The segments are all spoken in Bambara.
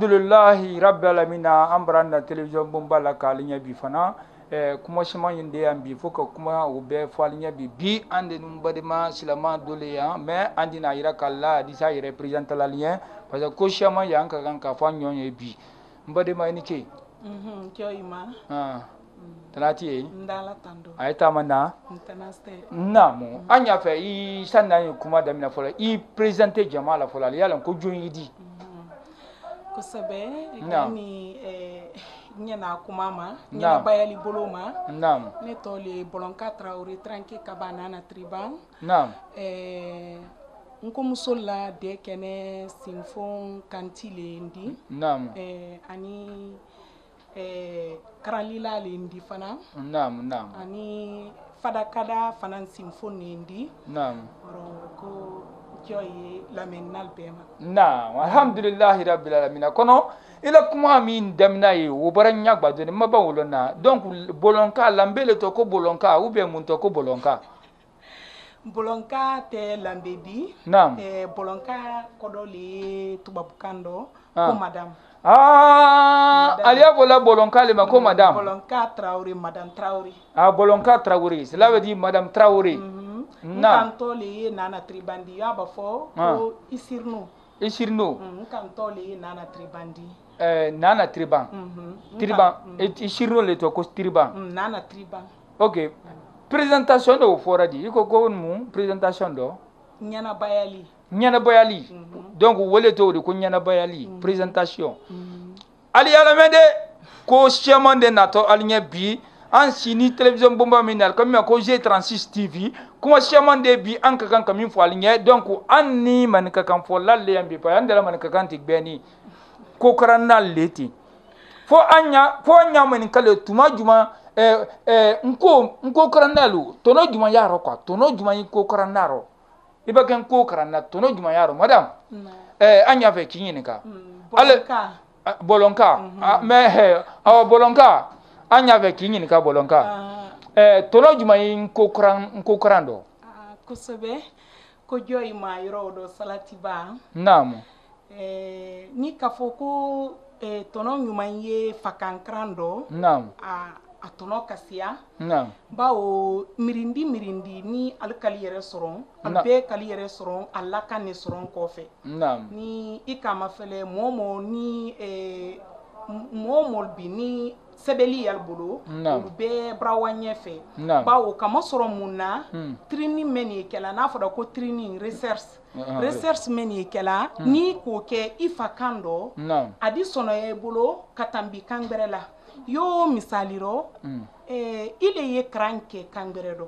alhamdulillahi rabbil alamin ambranda television bombala kalinya bi fana kuma shima yinde am bi foka kuma ube falinya bi ande num badima silama dole ya mais andi na ira kala disa représente la lien parce que ko shima yanka kan fa nyonye bi mbadima ni ke kyoima talati ndala tando ayta mana intanaste namo anya fe I sanna kuma da mina fola I présenter jamala fola yala ko joyi di kusabe ni nyana kumama nyana bayali boloma nam ne tole bolonka traori tranki kabana na triban nam nko musola de kene sinfon kantile ndi nam ani karalila lendi fana nam ani fadakada fana sinfon ndi nam ko joyi la menal bema na alhamdulillah rabbil alamin kono ila kuma min damna yi wo baranya gbado ni maba wolona donc bolonka lambele to ko bolonka ou bien mun to ko bolonka te lambebi bolonka kodoli tubabukando ko madame aliya vola bolonka le ma ko madame bolonka traoré madame traoré bolonka traoré cela veut dire madame traoré Kantole nana tribandi yaba fo ko isirno kantole nana tribandi nana triban isirno le to ko triban nana triban OK présentation do fora di ko mu présentation do nyana bayali donc wole to ko nyana bayali présentation ali ala mede ko chairman de nato alinya bi en sini télévision bomba minal comme ko G36 TV kuma chairman de bi an ka kan kamin fo alinya donc anni man ka kan fo lalle yambi pa andala man ka kan tigbeni ko karanna leti fo anya man kale tuma juma nko karannalu tono juma yaro kwa tono juma ko karannaro iba kan ko karanna tono juma yaro madam anya fe kinyini ka bolonka mais bolonka anya ve kinyini ka bolonka tono juma nko karando kusobe ko joyi ma yoro do salatiba namu ni kafoko tono nyuma ye fakankrando namu a tono kasia bawo mirindi ni alkali yere soron albe kali yere soron alaka ne soron kofe ni ikama fele momo ni momo bi ni sebeli yalbulu be brawanye fe bawo kama soron munna trini meni kala na fada ko trini research meni kala ni ko ke ifakando adi sono e bolo katambi kangberela yo misaliro ile ye kranke kangberedo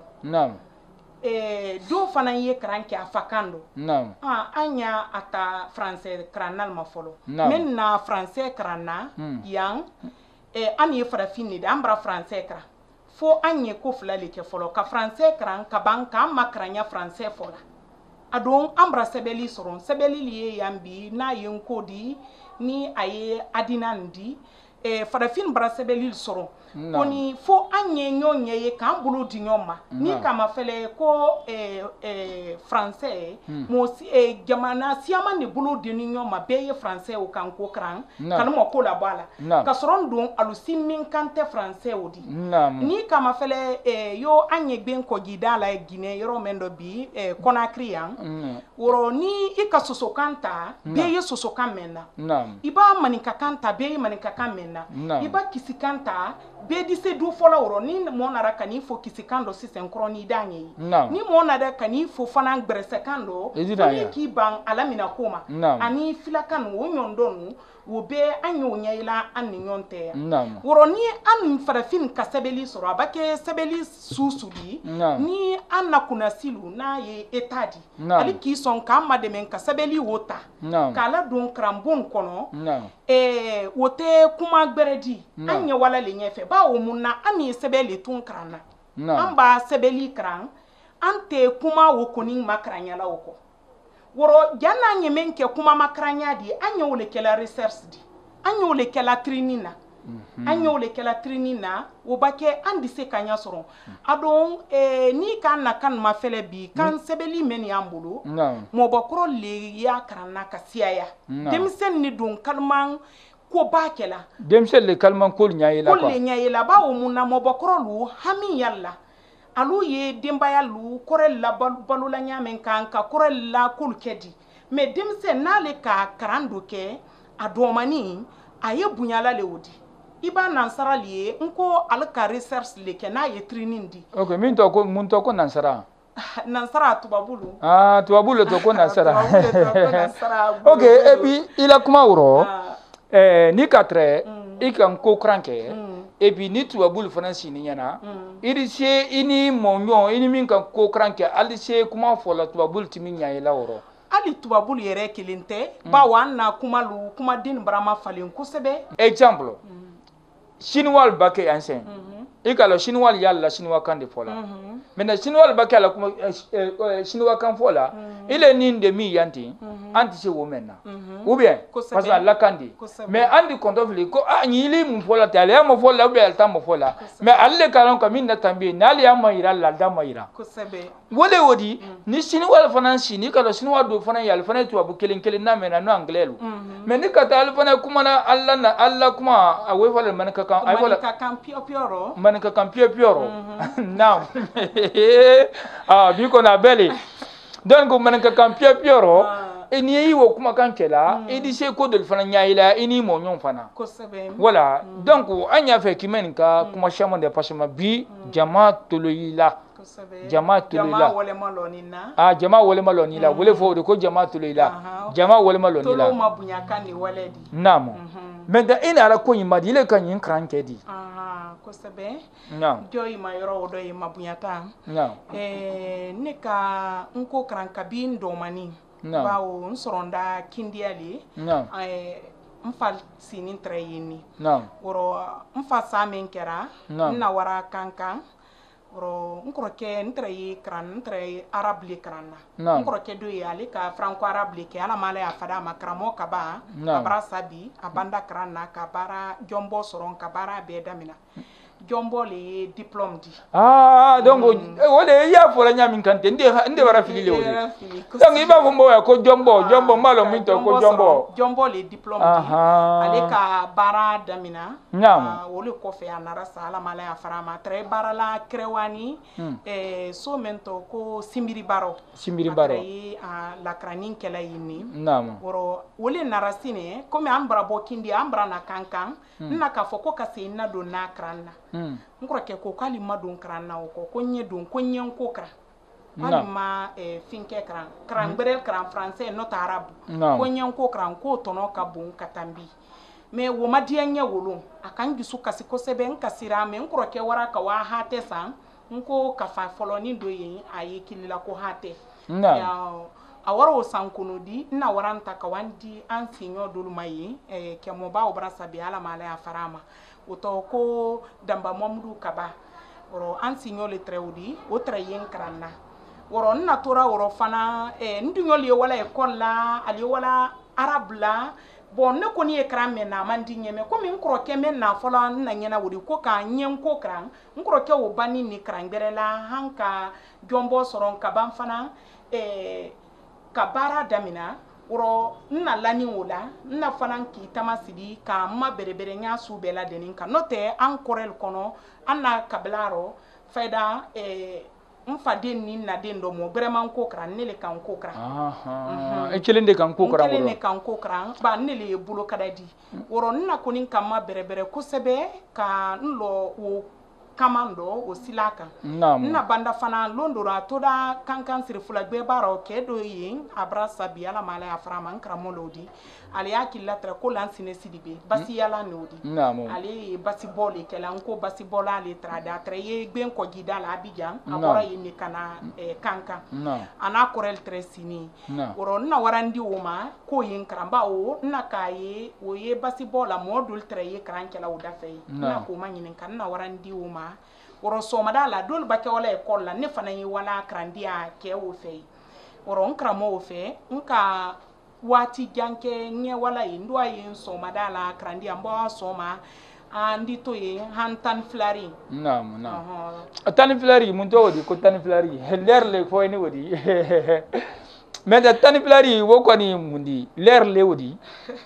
do fana ye kranke afakando anya ata français kranal ma folo men na français krana yang ani ye farafini de ambra français kra fo anye ko flale ke folo ka français kran ka banka makranya français fola adon ambra sebeli soron sebeli liye yambi na yenkodi ni aye adinandi farafin brasebeli soron koni fo anye nyonye ye kan bulu di nyoma ni kama fele ko français mo jamana siama ni bulu di nyoma be ye français o kan ko kran kan mo ko la bala ka soron don alusi min kante français odi ni kama fele yo anye ben ko gidala Guinée yoro mendo bi Conakry yan woro ni ika soso kanta be ye soso kamena iba manika kanta be ye manika kamena iba kisikanta be dise du fola woro ni mo nara kani fo kisikando sisen kroni danye ni mo nara kani fo fana gbrese kando ni ki ban alamina koma ani filakan wo nyondonu wo be anyo nyaila anni nyonte woro ni an farafin kasebeli soro abake sebeli susuli ni anna kuna silu na ye etadi ali ki son kama de men kasebeli wota kala don krambon kono wote kuma gberedi anya wala le nyefe ba wo munna ani sebeli tun krana amba sebeli kran ante kuma wo koni makranya la woko woro janna nyemen ke kuma makranya di anya wole kela research di anya wole kela trinina an y'o le kɛla trini na o ba kɛ an di se ka ɲa sɔrɔ a don ni ka na kan ma fɛlɛ bi kan sɛbɛnli mɛn y'an bolo mɔbɔkɔrɔ le y'a karanna ka siyaya denmisɛn ni don kaliman ko ba kɛla denmisɛn le kaliman ko ɲayela ko le ɲayela ba o mun na mɔbɔkɔrɔ lu hami yalla alu ye denbaya lu kɔrɛ la balola ɲamen kan ka kɔrɛ la kul kɛdi mais denmisɛn n'ale ka karan do kɛ a dɔmani a ye bunyala le odi iba nansara liye nko al ka research le ke na ye training di okay mun to ko nansara nansara tubabulu tubabulu to ko nansara okay et puis il a kuma woro ni katre i kan ko kranke et puis ni tubabulu fana sini yana iri se ini monyo ini min kan ko kranke ali se kuma fola tubabulu timi nyaayela woro ali tubabulu yɛrɛ kelen tɛ bawo an na kuma den barama falen kosɛbɛ exemple chinois bake ancien i kala chinois yalla chinois kan de fola maintenant chinois bake la kuma chinois kan fola il est nin de mi yanti anti se wo menna ou bien parce que la kandi mais andi kontofli ko anyili mu fola tale mo fola ou bien alta mo fola mais alle kalon ko min na tambi nali amayira la damayira kosɛbɛ wole wodi ni chinois fana chini kala chinois do fana yalla fana tubabu kelen na mena no anglais lu mais ni kata al fana kuma na alla kuma awe fola man ka kan ay fola man ka kan pioro now bi ko na beli donc man ka kan pioro eni yi wo kuma kan kela edi se ko del fana nyaila eni mo nyon fana voilà donc anya fe kimen ka kuma chama de pasama bi jama toloyila jama wole malonina jama wole malonila wole fo de ko jama toloyila jama wole malonila tolo mabunya kan ni waledi namo menda ina ala ko yima dile kan yin kranke di ko sebe joyi ma yoro do yi mabunyata ne ka nko kranka bi ndomani bawo nsoronda kindiali mfa sinin trayini woro mfa samen kera na wara kankan woro nkroke ntrayi kran ntrayi arable kranna nkroke do yali ka franco arable ke ala mala afada makramo kaba abra sabi abanda kranna kabara jombo soron kabara be damina jombo le diplôme di donc wole ya fola nyami kante nde wara fili le wole donc iba fumbo ya ko jombo malo minto ko jombo le diplôme di ale ka bara damina wole ko fe anara sala mala ya farama tre bara la krewani so mento ko simbiri baro la kranin kela yini woro wole narasine comme ambra bokindi ambra na kankan na ka foko ka se na do na kranna nkroke ko kali madon kranna ko nye don ko nyen ko kra kali ma finke kran berel kran français not arabe ko nyen ko kran ko tono ka bon katambi mais wo madianya wolo akan gisu kasi ko sebe nkasira me nkroke wara ka wa hate san nko ka fa foloni do yin ayi kilila ko hate awaro sankono di na waranta ka wandi an sinyo dulumayi ke mo ba obra sabi ala mala ya farama oto ko damba momdu kaba woro an sinyo le treudi o treyen kranna woro na tora woro fana ndunyo le wala ekola ali wala arabla bon ne koni ekran me na mandi nyeme ko min kroke men na fola na nyena wodi ko ka nyen ko kran nkroke wo bani ni kran berela hanka jombo soron kaban fana kabara damina woro na lani wala na fana ki tamasidi ka ma berebere nya su bela denin ka note an korel kono anna kablaro faida mfa den ni na den do mo vraiment ko kran nele kan ko kran e kelende kan ko kran kelende kan ko kran ba nele bulo kadadi woro na konin kan ma berebere ko sebe ka nlo wo kamando o silaka na banda fana londora toda kankan sirfula gbe baro ke do yin abrasa bi ala mala ya frama nkramo lodi ali akilla tra ko lansine sidibe basi yala nodi ali basi boli ke lan ko basi bola ali tra da tra ye gbe ko gida la abidjan abora yin kana kankan ana korel tresini woro na warandi woma ko yin kramba o na kaye o ye basi bola modul tra ye krankela o da fay na ko manyin kan na warandi woma woro somada la dol bake wala école la ne fana yi wala krandia ke wo fe woro nkramo wo fe nka wati janke nye wala yi ndo yi somada la krandia mbo soma andi to ye han tan flari naam tan flari mun to wodi ko tan flari leer le fo ni wodi mais da tan flari wo ko ni mundi leer le wodi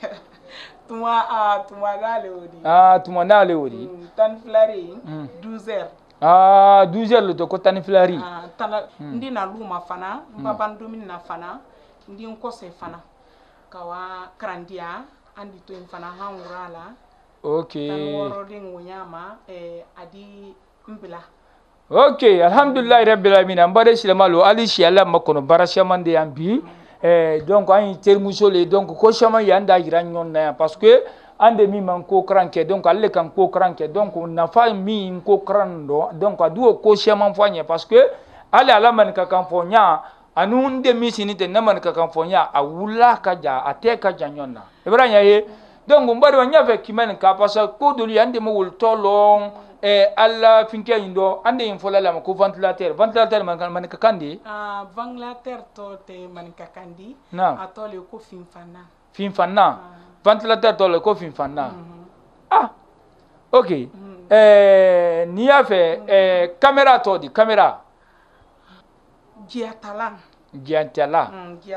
tuma na le wodi tan flari 12h 12h le to ko tan flari ndi na luma fana babandomin na fana ndi nkose fana kawa krandia andi to fana hanurala okay tanworodin wunyama adi mbila okay alhamdulillah rabbil alamin ambare silamalo ali shi Allah makono barasha mande yambi donc an termuso le donc ko chama yanda gira nyon na parce que ande mi man ko kranke donc alle kan ko kranke donc na fa mi ko krando donc adu ko chama fanya parce que ale ala man ka kan fonya anu nde mi sinite na man ka kan fonya a wula ka ja ate ka ja nyonna ibranya ye donc mbari wanya fe kimen ka pasa ko doli ande mo wul tolong alla finke indo ande infola la ko ventilateur man ka kandi ventilateur to te man ka kandi atole ko finfana ventilateur to le ko finfana okay ni ya fe camera to di camera giatala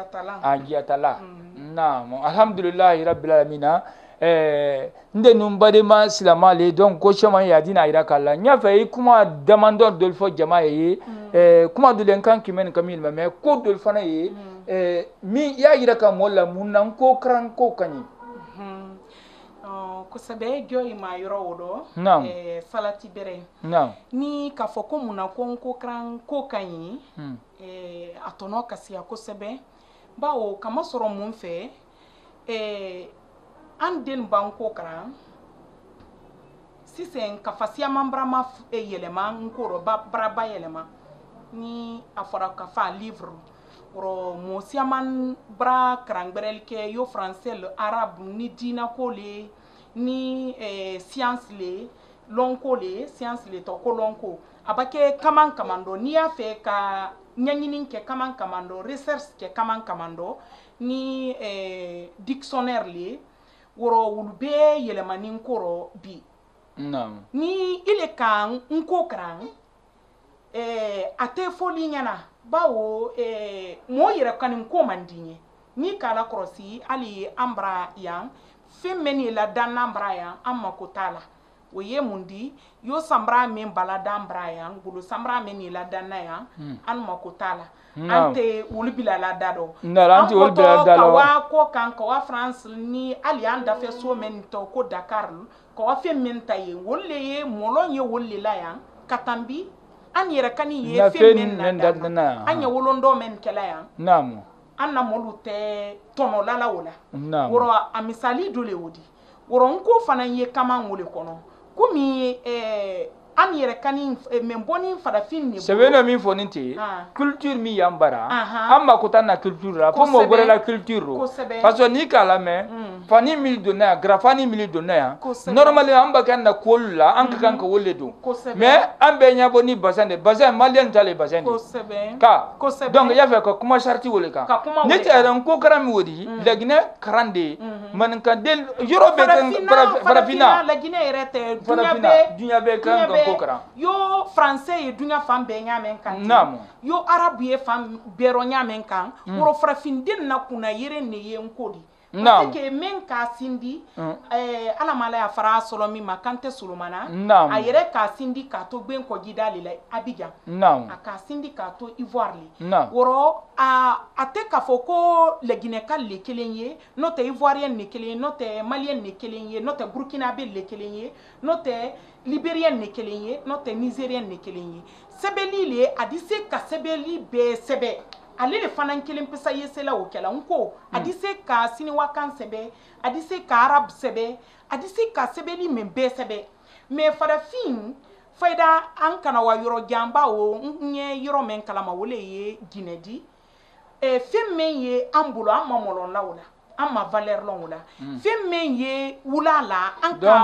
naam alhamdulillah rabbil alamin nde numbade ma silamale donc ko chama ya dina ira kala nya fe kuma demandeur de fo jama ye kuma du len kan kimen kamil mais ko dol fana ye mi ya ira ka molla munan ko kran ko kanyi ko sabe joyi ma yoro wodo salati bere ni ka fo ko munan ko kran ko kanyi atono kasia ko sabe bawo kama soro mun fe anden banko kran sisen ka fasia mambra ma yelema nkoro braba yelema ni afora ka fa livre ro mo siaman bra krangberel ke yo français le arabe ni dina ko le ni science le lonko le science le to ko lonko abake kaman kamando ni afe ka nyanyinin ke kaman kamando research ke kaman kamando ni dictionnaire le woro wulbe yelemanin koro bi ni ile kan nko kran ate foli nyana bawo mo yere kanin ko mandinye ni kala krosi ali ambra yang femeni la dan ambra yang amma ko tala wo ye mundi yo sambra men balada ambra yang bulu sambra men la dan ya an mako tala ante wulbila la dado anti wulbila dado wa ko kan ko wa France ni ali anda fe so men to ko Dakar ko wa fe men taye wolle ye molon ye wolle la ya katambi an yere kani ye fe men na anya wolondo men kala ya namu anna molute tono lala wala woro amisali dole wodi woro nko fana ye kama ngole kono kumi an yere kani memboni farafin ni sebena mi foninte culture mi yambara amma kutana culture ra ko mo gore la culture parce que ni kala me fani mil donna grafani mil donna normalement amba kan na kolla an kan ka wolle do mais ambe nya boni basande basan malien tale basande ka donc ya fe ko kuma charti wole ka ni ta ko karami wodi lagine karande man kan del yorobe kan farafina lagine rete dunya be kan yo français ye dunya fam be nyamen kan yo arabu ye fam bero nyamen kan woro farafin den na kuna yere ne ye nkodi parce que men ka sindi ala mala ya fara solomi makante sulumana a yere ka sindi ka to gben ko gidali la Abidjan a ka sindi ka to Ivoire li woro ate ka foko le Guinéen le kelenye no te Ivoirien ne kelenye no te Malien ne kelenye no te Burkinabé le kelenye no te Libérien ne kelenye no te Nigérien ne kelenye sebeli le adise ka sebeli be sebe ale le fanan kelen pesa yesela o kala nko adise ka sini wakan sebe adise ka arab sebe adise ka sebeli membe sebe me farafin faida an kana wa yoro jamba o nye yoro men kala ma wole ye ginedi femme ye ambulo amma molon lawla amma valeur lon wala femme ye wulala an ka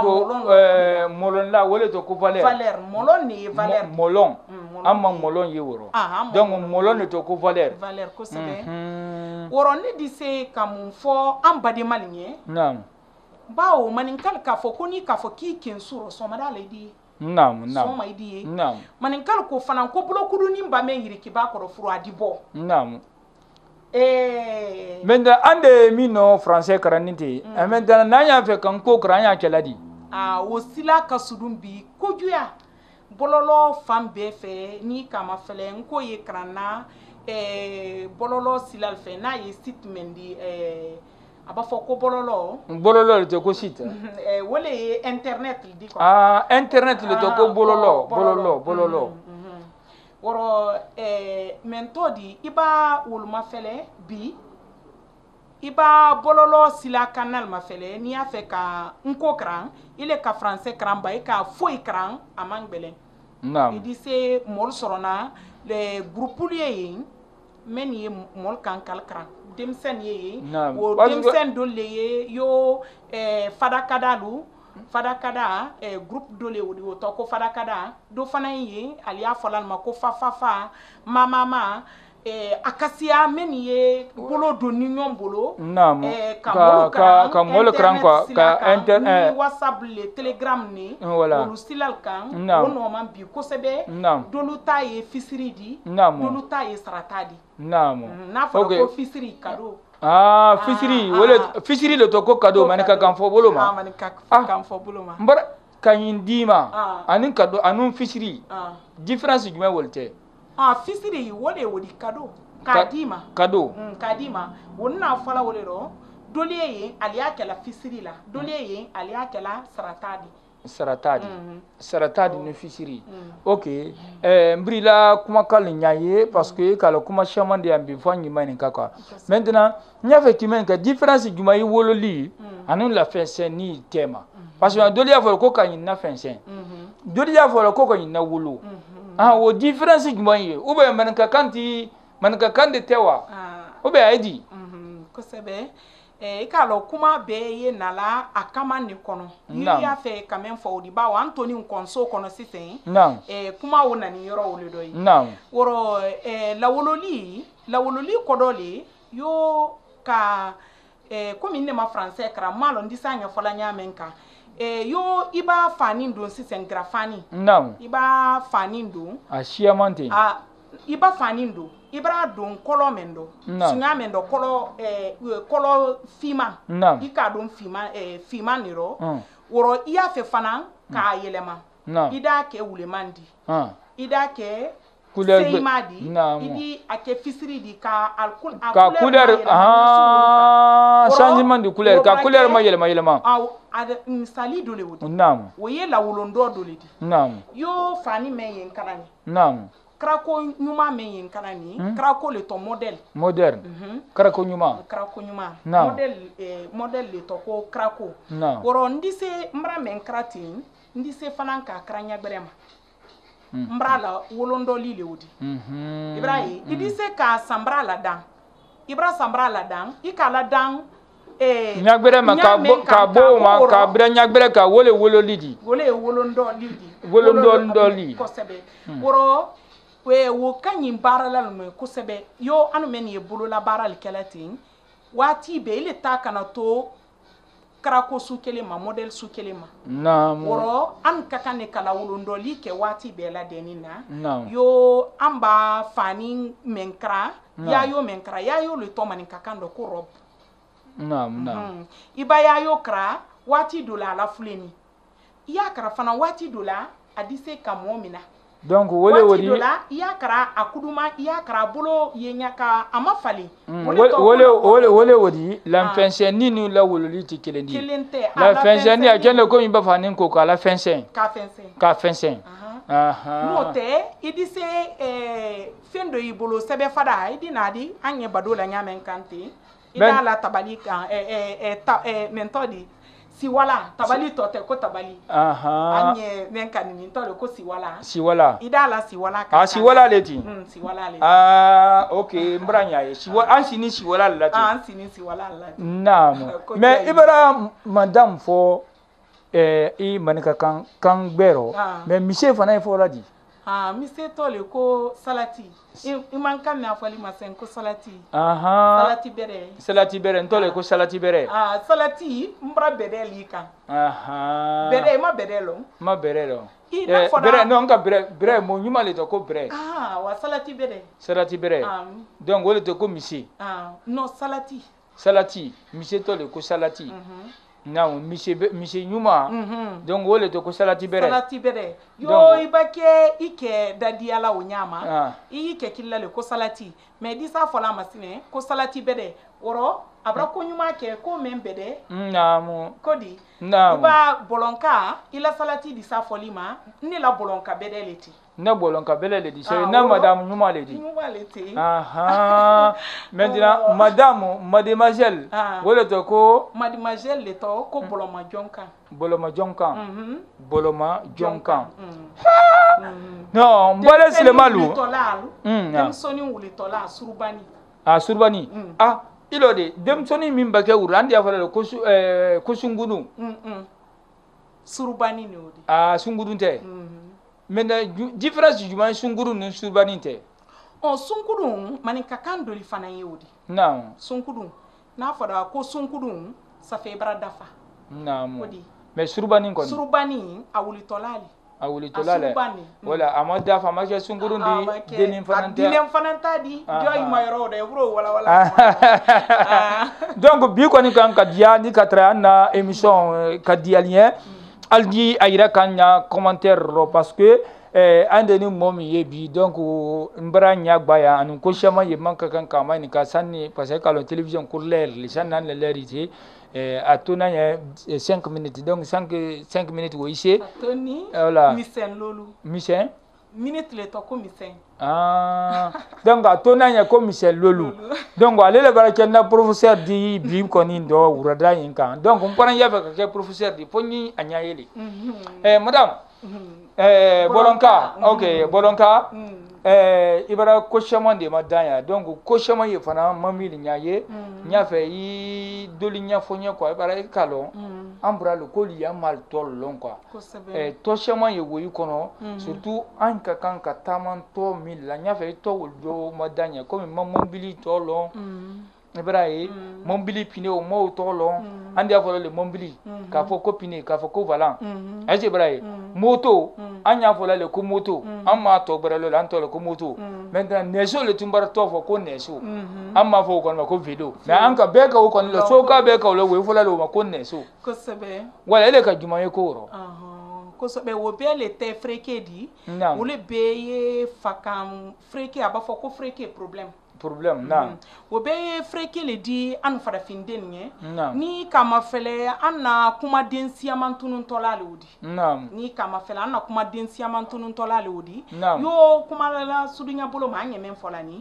molon la wole to ko valeur molon ni valeur molon amma molon ye woro donc molon ne to ko valeur ko sebe woro ne dise kam fo am bade malinye bawo maninkal ka fo ko ni ka fo ki ken suro so ma dala di naam so ma di naam maninkal ko fana ko bulo kudu ni ba men yiri ki ba ko furo adibo naam maintenant ande mino français karaninte maintenant nanya fe kan ko kranya keladi wosila ka sudum bi ko juya bololo fam be fe ni kama fele nko ye krana bololo silal fe na ye site mendi aba fo ko bololo le ko site wole internet li di ko internet le to ko bololo woro mento di iba wulma fele bi iba bololo sila canal ma fele ni afe ka nko kran ile ka français kran ba ka foi kran amangbele naam idi se mol sorona le groupe lié men ye mol kan kal kran demsen ye wo demsen do le yo fadakada groupe do le wo to ko fadakada do fana ye aliya folal ma ko fa mama akasia men ye bolo do ni ñom bolo naam ka mol kran ko ka internet whatsapp le telegram ni voilà lu silal kan wono man bi ko sebe do lu taye fisiri di do lu taye saratadi naam na fa ko fisiri kado fisiri wala fisiri le to ko kado manika kan fo bolo ma manika kan fo bolo ma mbara kanyin dima anin kado anun fisiri difference jume wolte fisiri wole wodi kado kadima kadima wonna fala wole ro doliye aliya kala fisiri la doliye aliya kala saratadi no fisiri okay mbrila kuma kal nyaye parce que kala kuma chaman de ambi fanyi mani kaka maintenant nya effectivement que différence juma yi wololi anun la fin ni tema parce que doliya fo ko kan na fin doliya fo ko kan na wolo wo différence juma yi ou be man ka kandi tewa ou be aidi ko sebe ikalo kuma be ye nala akama ni kono ya fe kamen fo di ba wa Anthony Nkonso kono sisen kuma wona ni yoro wole doyi woro la wololi kodoli yo ka comme ne ma français kra malo ndisanya fola nyamenka yo iba fani ndo sisen grafani iba fani ndo ashiamante iba fani ndo ibra don kolo mendo sunya mendo kolo fima ika don fima niro woro iya fe fana ka yelema ida ke wulemandi ida ke seimadi idi ake fisiri di ka couleur changement de couleur ka couleur ma yelema ada misali dole wodi wo ye la wolondo dole di yo fani meyen kanani krako nyuma men kanani krako le to moderne krako nyuma model le to ko krako woro ndise mbra men kratin ndise fananka kranya berema mbra la wolondo li le wodi ibrahim idise ka sambra la dan ibra sambra la dan ikala dan nyagbere ma ka bo ma ka bra nyagbere ka wolo lidi wolondo li ko sebe woro wo kanyin barala no ko sebe yo anu men ye bolo la baral kelatin wati be ile ta kana to krako su kelema model su kelema woro an kakane kala wolondo li ke wati be la denina yo amba fani menkra ya yo le to manin kakando ko rob iba ya yo kra wati dola la fuleni ya kra fana wati dola adise kamomina donc wole wodi dola ya kra akuduma ya kra bolo yenya ka amafali wole wodi l'enfant ni la wololi ti kelendi la fin ni akene ko imba fanin ko ka la fin ka fin mote idise fendo ibolo sebe fada idinadi anye badola nyamen kante idala tabali kan mentodi siwala tabali tote ko tabali anye menkani mintole ko siwala idala siwala ka siwala leti siwala leti okay mbranya ye siwala ansini siwala lati ansini siwala lati naam mais ibara madame fo i manika kan gbero mais monsieur fana fo ladi Ah, mise tole ko salati. Iman kan na fali masen ko salati. Aha. Salati bere. Salati bere ntole ko salati bere. Ah, salati mbra bere lika. Aha. Bere ma bere lo. Ma bere lo. Bere no nga bere mo nyuma le to ko bere. Ah, wa salati bere. Salati bere. Donc wole to ko misi. Ah, no salati. Salati, mise tole ko salati. Non, mise nyuma. Donc wole to ko salati bere. Salati bere. Yo ibake ike dadi ala onyama. Ike kilale ko salati. Mais disa fola masine ko salati bere. Woro abra ko nyuma ke ko membede. Namu. Kodi. Namu. Iba bolonka ila salati disa folima ni la bolonka bede leti. Na bolonka bele le di c'est na madame nyuma le di. Nyuma leti. Aha. Maintenant mademoiselle. Wole to ko mademoiselle le to ko boloma jonka. Boloma jonka. Boloma jonka. Non, mbole sile malu. Dem soni wuli tola surubani. Ah surubani. Ah ilode dem soni mimba ke urandi afale ko sungunu. Surubani ni odi. Ah sungunu te. Maintenant différence juma sunguru ni surubani te. Oh sunguru manika kandoli fana yodi. Non. Sunguru na fada ko sunguru ça fait bra dafa. Non. Mais surubani ko. Surubani awuli tolali. Awuli tolale. Wala amada fa ma ke sunguru di denin fana te. Denin fana ta di joy mayro de bro wala. Donc bi ko ni kan ka dia ni katra na émission ka dia lien. Aldi ayira kanya commentaire parce que andeni momi yebi donc mbra nya gbaya anu ko shama ye manka kan kama ni ka sanni parce que la télévision pour l'air les chaînes de l'érité à tona 5 minutes donc 5 minutes wo ici toni voilà misen lolu misen minute le to ko misen ah donc à tona nya ko misen lolu donc ale le bara kenna professeur di bi ko ni do urada yinka donc on prend yave ka professeur di poni anya yeli madame bolonka ok bolonka ibara koshama de madanya donc koshama ye fana mamili nyaye nyafe yi doli nyafonya quoi ibara kalo ambra le koli ya mal tol lon quoi toshama ye woyi kono surtout an ka kan ka taman to mil la nyafe to woldo madanya comme mamobili to lon ibara yi mombili pine o mo to lon andi avolo le mombili ka fo ko pine ka fo ko valant aje ibara yi moto anya fola le ko moto amma to bara le anto le ko moto maintenant neso le tumbar to fo ko neso amma fo ko ko video mais anka be ka ko le so ka be ka le we fola le ma ko neso ko sebe wala ele ka juma ye ko ro ko sebe wo be le te freke di wo le be ye fakam freke aba fo ko freke problème na wo be freke le di an fara finde ni kama fele anna kuma densia mantunun tolale odi ni kama fele anna kuma densia mantunun tolale odi yo kuma la sudunya bolo ma nyeme fola ni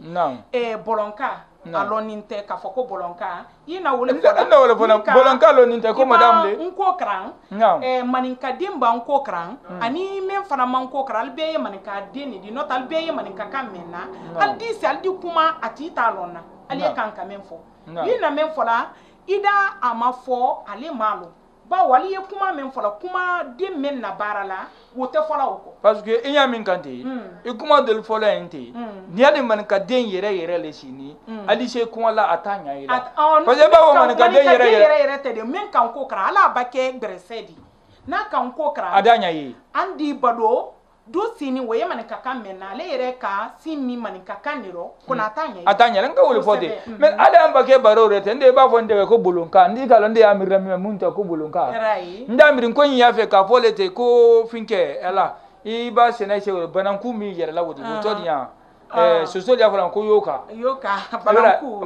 bolonka aloninte ka foko bolonka ina wole fola bolonka aloninte ko madame le nko kran maninka dimba nko kran ani men fana manko kran albe maninka deni di not albe maninka kamena aldi si aldi kuma atita lonna ali kan kamen fo ina men fola ida amafo ale malo ba wali ye kuma men fola kuma de men na barala wote fola woko parce que inya min kante e kuma del fola ente ni ade man ka den yere le sini ali se kuma la atanya ila parce que ba wo man ka den yere te de men kan ko kra ala bake gresedi na kan ko kra adanya yi andi bado do sini wo ye man ka kamena le yere ka simi man ka kaniro kuna atanya lenga wole fode mais ale amba ke baro rete nde ba fonde ko bulunka ndi kala nde amira mi munta ko bulunka nda mirin ko yin yafe ka folete ko finke ela iba sene se banan ku mi yere la wodi to dia soso dia fala ko yoka banan ku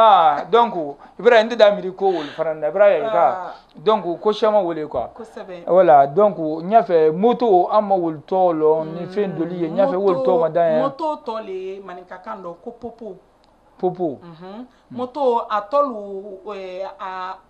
donc ibra nde da miri ko wol faranda ibra ya ka donc ko shama wole quoi voilà donc nyafe moto amma wol tolo ni fin doli nyafe wol to madan moto tole manika kando ko popo moto atolu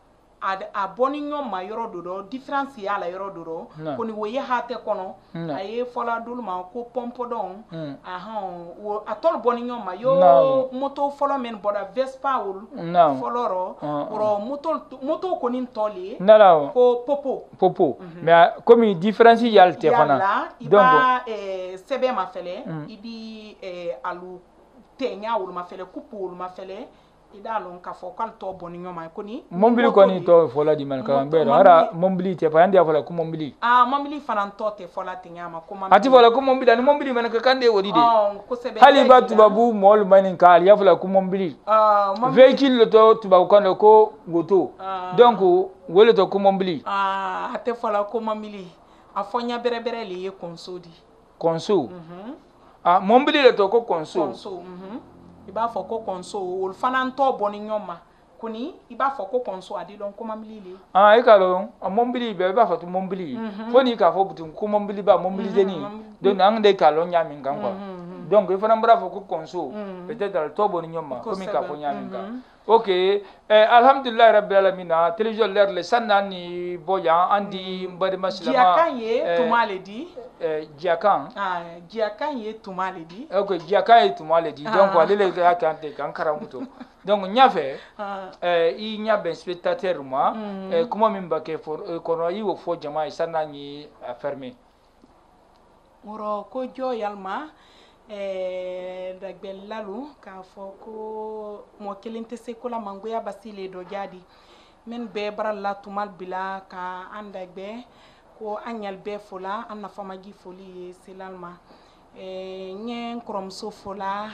a boni ñom ma yoro dodo différence ya la yoro dodo ko ni wo ye hate kono aye fola dulma ko pompo don wo atol boni ñom ma yo moto folo men boda Vespa wol foloro ro moto ko nin toli ko popo mais comme différence yalte fana donc sebe ma fele ibi alu tenya wol ma fele kupu wol ma fele idalon ka fo kal to boni ñoma ko ni mombili ko ni to fola di man ka mbero ara mombili te fa andi fola ko mombili mombili fanan to te fola te ñama ko mombili ati fola ko mombili ani mombili man ka kande wodi de hali ba tubabu mol manin ka ya fola ko mombili véhicule to tubabu ko ko goto donc wole to ko mombili ate fola ko mombili afonya bere le konsodi konso mombili le to ko konso iba fo ko konso ol fanan to boni ñoma kuni iba fo ko konso adi don ko mamlili e ka lo mombili be ba fo to mombili foni ka fo butum ko mombili ba mombili deni don ang de ka lo nyami ngam quoi donc il fanan bra fo ko konso peut-être to boni ñoma ko mi ka fo nyami ngam ok alhamdulillah rabbil alamin télévision l'air le sanani boya andi mbadi maslama jiakan ye tumale di jiakan jiakan ye tumale di ok jiakan ye tumale di donc walele ka kante kan karamuto donc nyafe i nyabe spectateur moi comment min bake for kono yi wo fo jama sanani fermé moro ko joyalma dagbel lalu ka fo ko mo kelinte se ko la mangoya basile do jadi men be baral la tumal bila ka andagbe ko anyal be fola anna fama gi foli silalma nyen krom so fola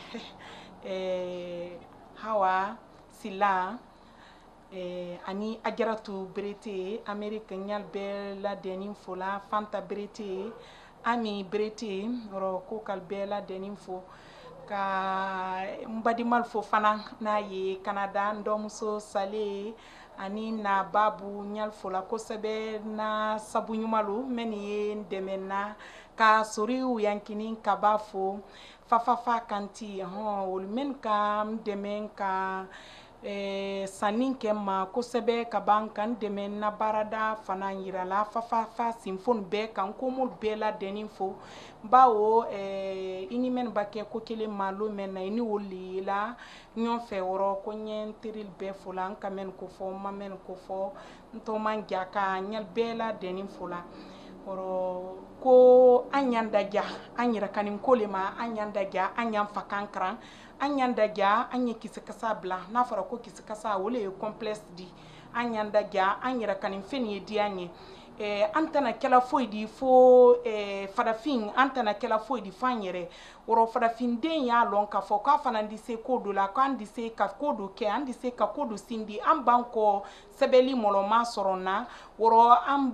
hawa sila ani ajaratu brete america nyal be la denim fola fanta brete ami brete ro ko kal bela deninfo ka mbadi mal fo fana na ye Canada ndom so sale ani na babu nyal fo la ko sebe na sabu nyumalu meni ndemena ka sori u yankini ka bafo fa kanti wol men ka demen ka sanin kema ko sebe ka bankan demen na barada fana yirala fa sinfon be kan ko mul bela deninfo bawo ini men bake ko kele malo men na ini woli la nyon fe woro ko nyen tiril be fulan kamen ko fo mamen ko fo to man jaka nyal bela deninfo la oro ko anyanda ja anyira kanim kolema anyanda ja anyam fakankran anyanda ja anye kisikasa bla na fara ko kisikasa wole complexe di anyanda ja anyira kanim feni di anye antana kala foi di fo fadafin antana kala foi di fanyere woro fadafin den ya lon ka fo ka fana ndi se kodo la kan di se ka kodo ke andi se ka kodo sindi am banko sebeli moloma sorona woro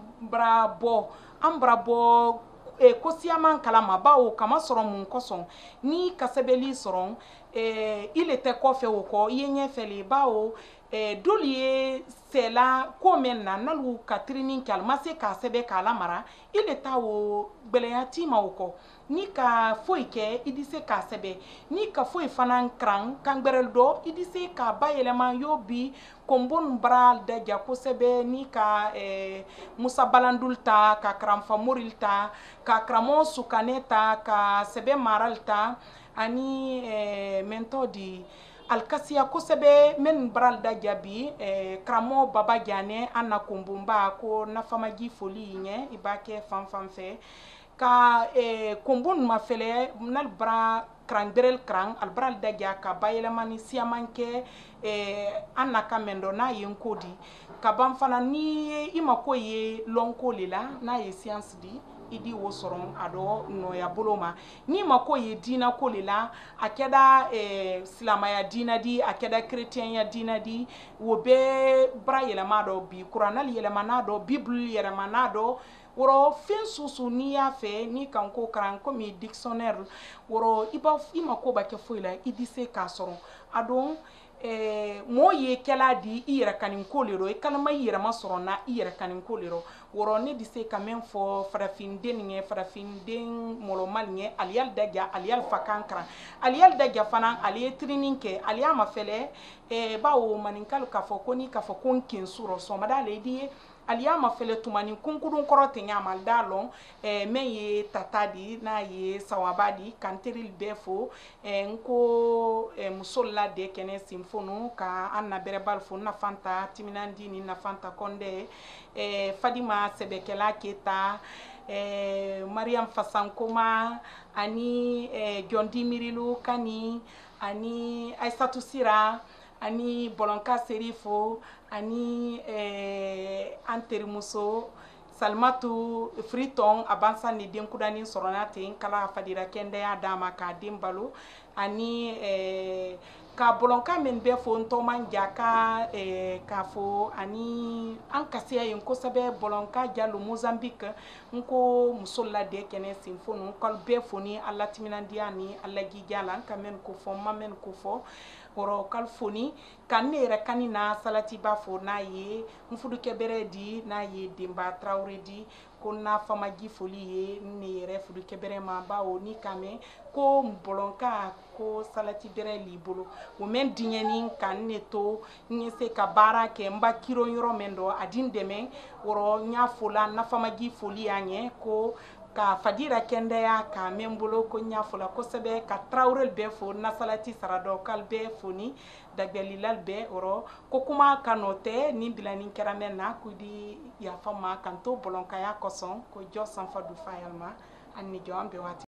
ambra bo ko siaman kalama bawo kama soro mun koson ni kasebeli soron il était kofe woko yenye feli bawo dolie sela komena nalu katrinin kalmase ka sebe kala mara il était wo gbeleyati mawoko ni ka foike idise ka sebe ni ka foi fanan kran kangberel do idise ka bayelema yobi kombon bral da jako sebe ni ka Musa Balandulta ka kramfa morilta ka kramo sukaneta ka sebe maralta ani mento di alkasiya ko sebe men bral da jabi kramo baba jane anna kumbumba ko na famaji foli nye ibake fam fe ka kombon ma fele nal bra krangberel krang al bral da ja ka bayela mani siamanke anna kamendo na yenkodi ka ban fana ni imako ye lonko lela na ye science di idi wo soron ado no ya boloma ni mako ye dina ko lela akeda islamaya dina di akeda chrétien ya dina di wo be bra yela mado bi qur'anal yela manado bible yela manado woro fin susu ni ya fe ni kanko kran ko mi dictionnaire woro iba imako ba ke foila idise ka soron adon mo ye kɛla di i yɛrɛ kanin ko le ro i kalama i yɛrɛ ma sɔrɔ na i yɛrɛ kanin ko le ro woro ne di se ka men fɔ farafinden ɲɛ farafinden mɔlɔmal ɲɛ aliyal dagya aliyal fakan kran aliyal dagya fana ali ye training kɛ aliya ma fɛlɛ bawo maninkal ka fɔ ko ni ka fɔ ko kin suro somada le di aliya ma fɛlɛ tumani kunkudun kɔrɔ te ɲa mal dalon men ye tata di na ye sawaba di kanteril bɛɛ fo nko musol la de kɛnɛ sinfonu ka an na bɛrɛbal fo na fanta timinandi ni na fanta konde Fadima Sebekela Keta Mariam Fasankoma ani Jondi Mirilu Kani ani Aissatou Sira ani Bolonka Serifo ani Anterimuso Salmatu Friton abansa ni den kudani sorona ten kala fadira kende ya dama ka den balo ani ka bolonka men be fo ntoman jaka ka fo ani an kasiya yin ko sabe bolonka jalo Mozambique nko musolla de kene sinfonu kal be foni alla timinandiya ni alla gijala ka men ko fo ma men ko fo oro kal foni kan ne re kanina salati ba fo na ye mfudu kebere di na ye Demba Traoré di ko na fama gi foli ye ne re fudu kebere ma ba o ni kame ko bolonka ko salati bere libolo o men dinyeni kan ne to ni se ka bara ke mba kiro yoro mendo adin deme woro nya fola na fama gi foli anye ko ka fadira kende ya ka membolo ko nya fola ko sebe ka Traoré be fo na salati sarado kal be foni dagbelilal be oro ko kuma kanote ni bilani keramena kudi ya fama kanto bolonka ya koson ko jo sanfa du fayalma anni jo ambe wati